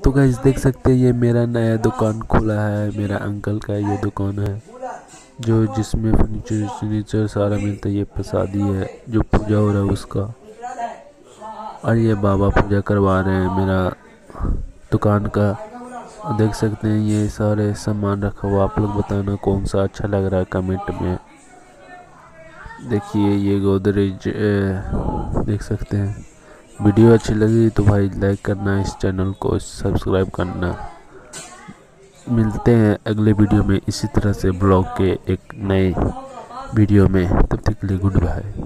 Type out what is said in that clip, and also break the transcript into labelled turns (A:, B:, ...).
A: तो गाइस देख सकते हैं ये मेरा नया दुकान खुला है, मेरा अंकल का ये दुकान है जो जिसमें फर्नीचर सारा मिलता है। ये प्रसादी है जो पूजा हो रहा है उसका, और ये बाबा पूजा करवा रहे हैं मेरा दुकान का। देख सकते हैं ये सारे सामान रखा हुआ। आप लोग बताना कौन सा अच्छा लग रहा है कमेंट में। देखिए ये गोदरेज देख सकते हैं। वीडियो अच्छी लगी तो भाई लाइक करना, इस चैनल को सब्सक्राइब करना। मिलते हैं अगले वीडियो में इसी तरह से ब्लॉग के एक नए वीडियो में। तब तक के लिए गुड बाय।